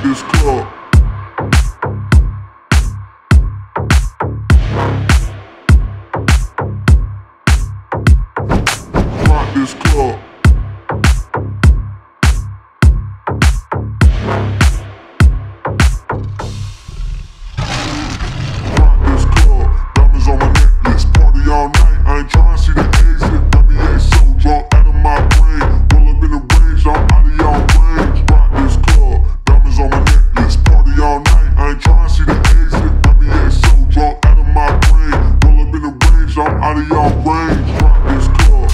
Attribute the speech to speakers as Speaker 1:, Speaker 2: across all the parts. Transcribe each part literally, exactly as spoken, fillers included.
Speaker 1: this club. Rock this club. Rock this club. Diamonds on my necklace. Party all night. I ain't tryna see the exit. Got me ain't so drunk out of my brain. Roll up in the range. I'm out of y'all range. Rock this club. Diamonds on my necklace. Party all night. I ain't tryna see the exit. Got me ain't so drunk out of my brain. Roll up in the range. I'm out of y'all range. Rock this club.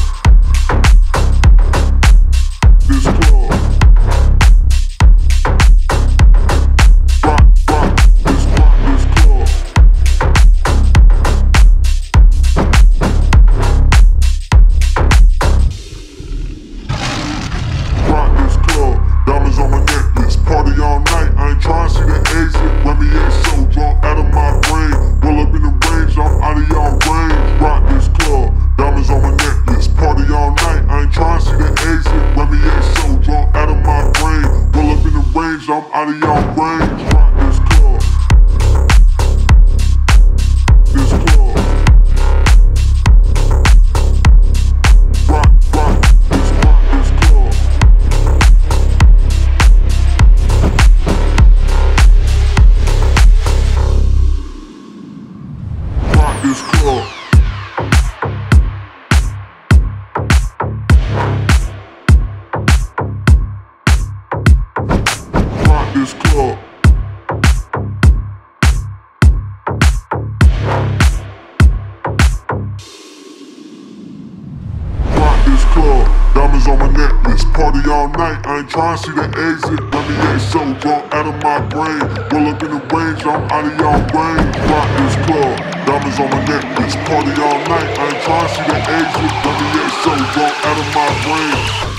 Speaker 1: This club. Rock, rock, this rock, this club. Rock this club. Diamonds on my necklace. Party all night. I ain't tryna see the exit. Remy ain't so drunk out of my brain. Roll up in the range. I'm out of y'all range. Rock this club. Diamonds on my necklace. Party all night. I ain't tryna see the exit. Remy ain't so drunk out of my brain. Roll up in the range. I'm out of y'all range. Rock this club. This club. Rock, rock, this rock, this club. Rock this club. Rock this club. Rock this club. Diamonds on my necklace. Party all night. I ain't tryna see the exit. Remy ain't so drunk out of my brain. Roll up in the range. I'm out of y'all range. Rock this club. Diamonds on my necklace. Party all night. I ain't tryna see the exit. Remy ain't so drunk out of my brain.